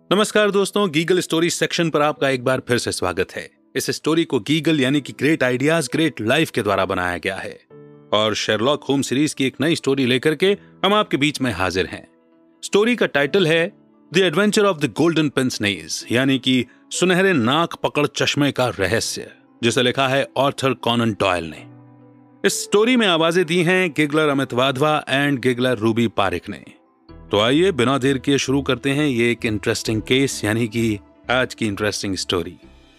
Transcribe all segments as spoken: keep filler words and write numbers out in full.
नमस्कार दोस्तों, गीगल story section पर आपका एक बार फिर से स्वागत है। इस स्टोरी को गीगल यानी कि ग्रेट आइडियाज ग्रेट लाइफ के द्वारा बनाया गया है और शेरलॉक होम्स सीरीज की एक नई स्टोरी लेकर के हम आपके बीच में हाजिर हैं। स्टोरी का टाइटल है the adventure of the golden pince-nez, यानी कि सुनहरे नाक पकड़ चश्मे का रहस्य, जिसे लिखा है ऑथर कॉनन डॉयल ने। इस स्टोरी में आवाजें दी हैं giggler Amit Wadhwa and giggler Ruby Pareek ने। तो आइए बिना देर किए शुरू करते हैं ये एक इंटरेस्टिंग केस, यानी कि आज की इंटरेस्टिंग स्टोरी।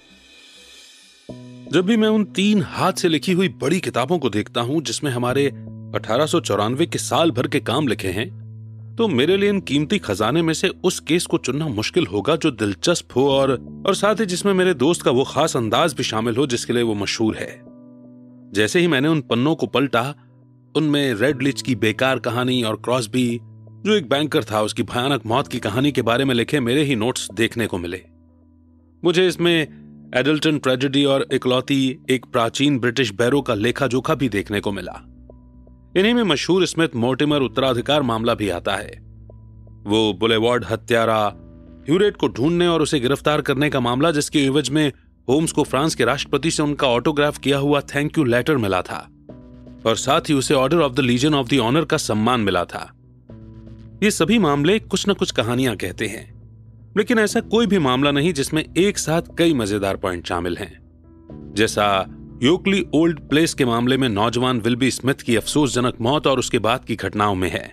जब भी मैं उन तीन हाथ से लिखी हुई बड़ी किताबों को देखता हूं जिसमें हमारे अठारह सौ चौरानवे के साल भर के काम लिखे हैं, तो मेरे लिए इन कीमती खजाने में से उस केस को चुनना मुश्किल होगा जो दिलचस्प हो और और साथ ही जिसमें मेरे दोस्त का वो खास अंदाज भी शामिल हो जिसके लिए वो मशहूर है। जैसे ही मैंने उन पन्नों को पलटा, उनमें रेड लिच की बेकार कहानी और क्रॉसबी, जो एक बैंकर था, उसकी भयानक मौत की कहानी के बारे में लिखे मेरे ही नोट्स देखने को मिले। मुझे इसमें एडल्टन ट्रेजेडी और इकलौती एक प्राचीन ब्रिटिश बैरो का लेखा जोखा भी देखने को मिला। इन्हीं में मशहूर स्मिथ मोर्टिमर उत्तराधिकार मामला भी आता है। वो बुलेवार्ड हत्यारा ह्यूरेट को ढूंढने और उसे गिरफ्तार करने का मामला, जिसके एवज में होम्स को फ्रांस के राष्ट्रपति से उनका ऑटोग्राफ किया हुआ थैंक यू लेटर मिला था और साथ ही उसे order of the legion of the honour का सम्मान मिला था। ये सभी मामले कुछ न कुछ कहानियां कहते हैं, लेकिन ऐसा कोई भी मामला नहीं जिसमें एक साथ कई मजेदार पॉइंट शामिल हैं। जैसा योकली ओल्ड प्लेस के मामले में नौजवान विल्बी स्मिथ की अफसोसजनक मौत और उसके बाद की घटनाओं में है।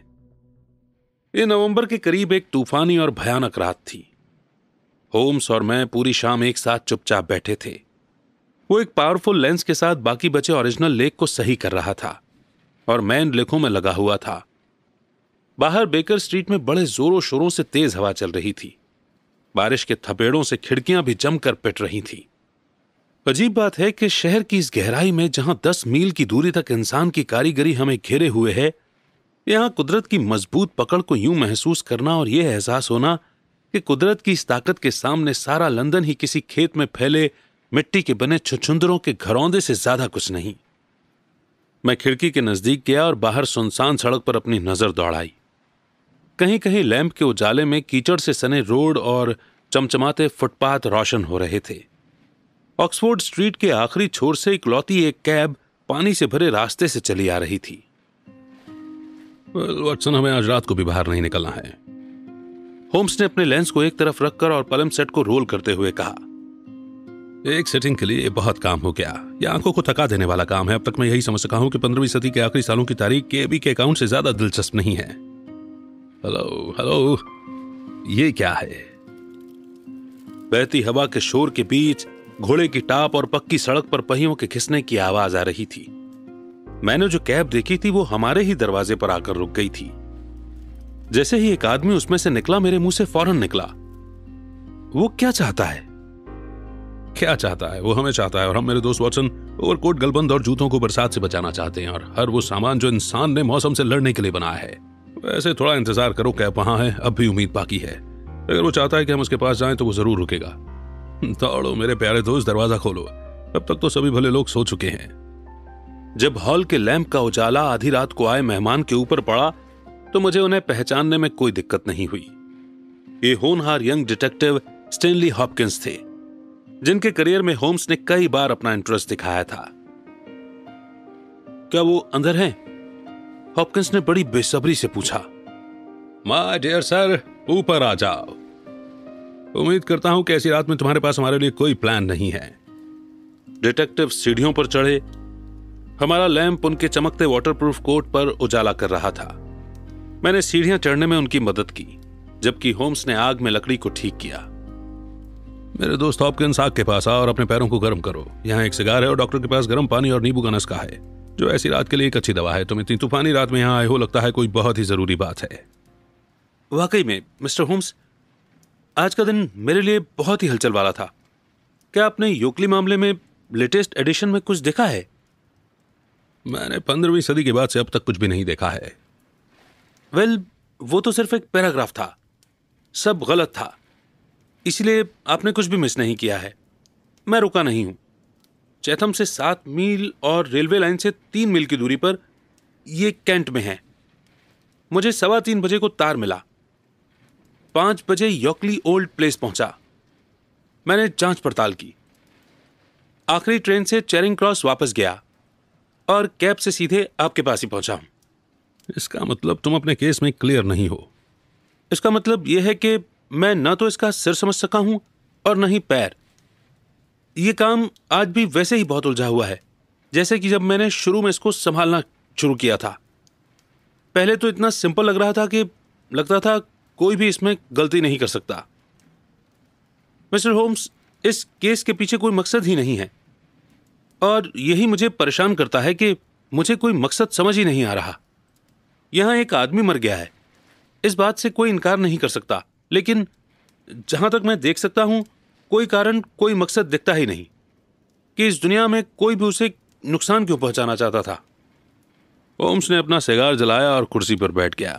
ये नवंबर के करीब एक तूफानी और भयानक रात थी। होम्स और मैं पूरी शाम एक साथ चुपचाप बैठे थे। वो एक पावरफुल लेंस के साथ बाकी बचे ओरिजिनल लेख को सही कर रहा था और मैं इन लेखों में लगा हुआ था। बाहर बेकर स्ट्रीट में बड़े जोरों शोरों से तेज हवा चल रही थी। बारिश के थपेड़ों से खिड़कियां भी जमकर पिट रही थीं। अजीब बात है कि शहर की इस गहराई में, जहां दस मील की दूरी तक इंसान की कारीगरी हमें घेरे हुए है, यहां कुदरत की मजबूत पकड़ को यूं महसूस करना और यह एहसास होना कि कुदरत की इस ताकत के सामने सारा लंदन ही किसी खेत में फैले मिट्टी के बने छुछुंदरों के घरौंदे से ज्यादा कुछ नहीं। मैं खिड़की के नजदीक गया और बाहर सुनसान सड़क पर अपनी नजर दौड़ाई। कहीं कहीं लैंप के उजाले में कीचड़ से सने रोड और चमचमाते फुटपाथ रोशन हो रहे थे। ऑक्सफोर्ड स्ट्रीट के आखिरी छोर से इकलौती एक कैब पानी से भरे रास्ते से चली आ रही थी। वाटसन, हमें आज रात को भी बाहर नहीं निकलना है। होम्स ने अपने लेंस को एक तरफ रखकर और पलम सेट को रोल करते हुए कहा, एक सेटिंग के लिए बहुत काम हो गया। यह आंखों को थका देने वाला काम है। अब तक मैं यही समझ सका हूं कि पंद्रहवीं सदी के आखिरी सालों की तारीख केबी के अकाउंट से ज्यादा दिलचस्प नहीं है। हेलो हेलो, ये क्या है? बहती हवा के शोर के बीच घोड़े की टाप और पक्की सड़क पर पहियों के खिसने की आवाज आ रही थी। मैंने जो कैब देखी थी वो हमारे ही दरवाजे पर आकर रुक गई थी। जैसे ही एक आदमी उसमें से निकला, मेरे मुंह से फौरन निकला, वो क्या चाहता है? क्या चाहता है? वो हमें चाहता है और हम, मेरे दोस्त वाटसन, ओवरकोट, गलबंद और जूतों को बरसात से बचाना चाहते हैं और हर वो सामान जो इंसान ने मौसम से लड़ने के लिए बनाया है। वैसे थोड़ा इंतजार करो, कैब वहां है, अब भी उम्मीद बाकी है। अगर वो चाहता है कि हम उसके पास जाएं तो वो जरूर रुकेगा। दौड़ो मेरे प्यारे दोस्त, दरवाजा खोलो। अब तक तो सभी भले लोग सो चुके हैं। जब हॉल के लैंप का उजाला आधी रात को आए मेहमान के ऊपर पड़ा तो मुझे उन्हें पहचानने में कोई दिक्कत नहीं हुई। ये होनहार यंग डिटेक्टिव स्टेनली हॉपकिंस थे, जिनके करियर में होम्स ने कई बार अपना इंटरेस्ट दिखाया था। क्या वो अंदर हैं? हॉपकिंस ने बड़ी बेसब्री से पूछा। माय डियर सर, ऊपर आ जाओ। उम्मीद करता हूं कि ऐसी रात में तुम्हारे पास हमारे लिए कोई प्लान नहीं है। डिटेक्टिव सीढ़ियों पर चढ़े। हमारा लैंप उनके चमकते वाटरप्रूफ कोट पर उजाला कर रहा था। मैंने सीढ़ियां चढ़ने में उनकी मदद की, जबकि होम्स ने आग में लकड़ी को ठीक किया। मेरे दोस्त हॉपकिंस, आग के पास आओ और अपने पैरों को गर्म करो। यहाँ एक सिगार है और डॉक्टर के पास गर्म पानी और नींबू का नुस्खा है, जो ऐसी रात के लिए एक अच्छी दवा है। तुम इतनी तूफानी रात में यहाँ आए हो, लगता है कोई बहुत ही जरूरी बात है। वाकई में मिस्टर होम्स, आज का दिन मेरे लिए बहुत ही हलचल वाला था। क्या आपने योकली मामले में लेटेस्ट एडिशन में कुछ देखा है? मैंने पंद्रहवीं सदी के बाद से अब तक कुछ भी नहीं देखा है। वेल, वो तो सिर्फ एक पैराग्राफ था, सब गलत था, इसलिए आपने कुछ भी मिस नहीं किया है। मैं रुका नहीं हूं। चैथम से सात मील और रेलवे लाइन से तीन मील की दूरी पर ये कैंट में है। मुझे सवा तीन बजे को तार मिला। पांच बजे यॉर्कली ओल्ड प्लेस पहुंचा। मैंने जांच पड़ताल की, आखिरी ट्रेन से चेरिंग क्रॉस वापस गया और कैब से सीधे आपके पास ही पहुंचा हूं। इसका मतलब तुम अपने केस में क्लियर नहीं हो। इसका मतलब यह है कि मैं न तो इसका सिर समझ सका हूं और न ही पैर। यह काम आज भी वैसे ही बहुत उलझा हुआ है जैसे कि जब मैंने शुरू में इसको संभालना शुरू किया था। पहले तो इतना सिंपल लग रहा था कि लगता था कोई भी इसमें गलती नहीं कर सकता। मिस्टर होम्स, इस केस के पीछे कोई मकसद ही नहीं है और यही मुझे परेशान करता है कि मुझे कोई मकसद समझ ही नहीं आ रहा। यहां एक आदमी मर गया है, इस बात से कोई इनकार नहीं कर सकता, लेकिन जहां तक मैं देख सकता हूं कोई कारण, कोई मकसद दिखता ही नहीं कि इस दुनिया में कोई भी उसे नुकसान क्यों पहुंचाना चाहता था। होम्स ने अपना सिगार जलाया और कुर्सी पर बैठ गया।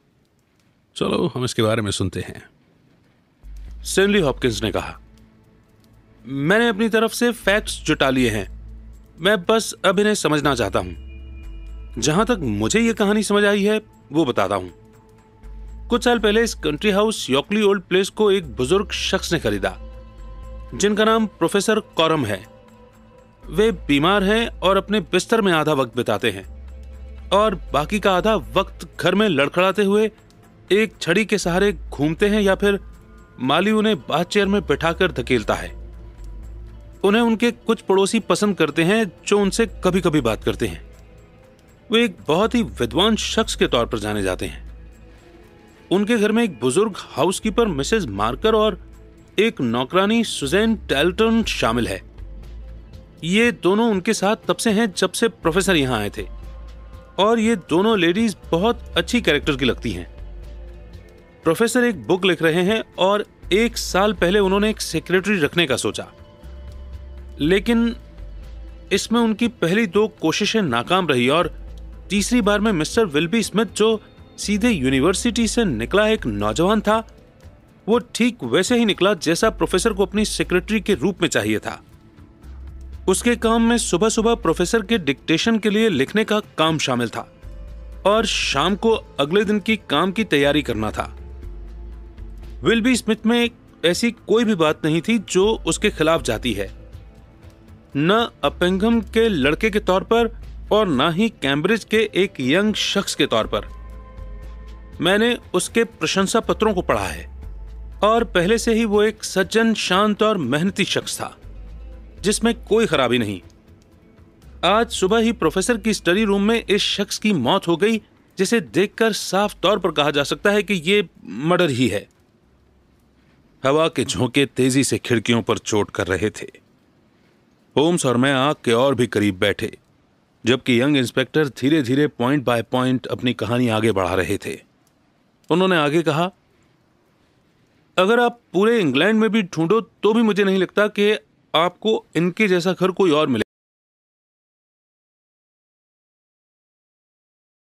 चलो हम इसके बारे में सुनते हैं, स्टैनली हॉपकिंस ने कहा। मैंने अपनी तरफ से फैक्ट्स जुटा लिए हैं, मैं बस अब इन्हें समझना चाहता हूं। जहां तक मुझे यह कहानी समझ आई है वो बताता हूं। कुछ साल पहले इस country house Yorkley old place को एक बुजुर्ग शख्स ने खरीदा जिनका नाम प्रोफेसर कॉरम है। वे बीमार हैं और अपने बिस्तर में आधा वक्त बिताते हैं और बाकी का आधा वक्त घर में लड़खड़ाते हुए एक छड़ी के सहारे घूमते हैं या फिर माली उन्हें बाथ चेयर में बैठाकर धकेलता है। उन्हें उनके कुछ पड़ोसी पसंद करते हैं जो उनसे कभी कभी बात करते हैं। वे एक बहुत ही विद्वान शख्स के तौर पर जाने जाते हैं। उनके घर में एक बुजुर्ग हाउसकीपर मिसेस मार्कर और एक नौकरानी सुजैन टैल्टन शामिल है। ये दोनों उनके साथ तब से हैं जब से प्रोफेसर यहां आए थे और ये दोनों लेडीज बहुत अच्छी कैरेक्टर की लगती हैं। प्रोफेसर एक बुक लिख रहे हैं और एक साल पहले उन्होंने एक सेक्रेटरी रखने का सोचा, लेकिन इसमें उनकी पहली दो कोशिशें नाकाम रही और तीसरी बार में मिस्टर विल्बी स्मिथ, जो सीधे यूनिवर्सिटी से निकला एक नौजवान था, वो ठीक वैसे ही निकला जैसा प्रोफेसर को अपनी सेक्रेटरी के रूप में चाहिए था। उसके काम में सुबह सुबह प्रोफेसर के डिक्टेशन के लिए लिखने का काम शामिल था और शाम को अगले दिन की काम की तैयारी करना था। विल्बी स्मिथ में ऐसी कोई भी बात नहीं थी जो उसके खिलाफ जाती है, न अपेंघम के लड़के के तौर पर और न ही कैम्ब्रिज के एक यंग शख्स के तौर पर। मैंने उसके प्रशंसा पत्रों को पढ़ा है और पहले से ही वो एक सज्जन, शांत और मेहनती शख्स था जिसमें कोई खराबी नहीं। आज सुबह ही प्रोफेसर की स्टडी रूम में इस शख्स की मौत हो गई, जिसे देखकर साफ तौर पर कहा जा सकता है कि ये मर्डर ही है। हवा के झोंके तेजी से खिड़कियों पर चोट कर रहे थे। होम्स और मैं आग के और भी करीब बैठे, जबकि यंग इंस्पेक्टर धीरे धीरे पॉइंट बाय पॉइंट अपनी कहानी आगे बढ़ा रहे थे। उन्होंने आगे कहा, अगर आप पूरे इंग्लैंड में भी ढूंढो तो भी मुझे नहीं लगता कि आपको इनके जैसा घर कोई और मिले।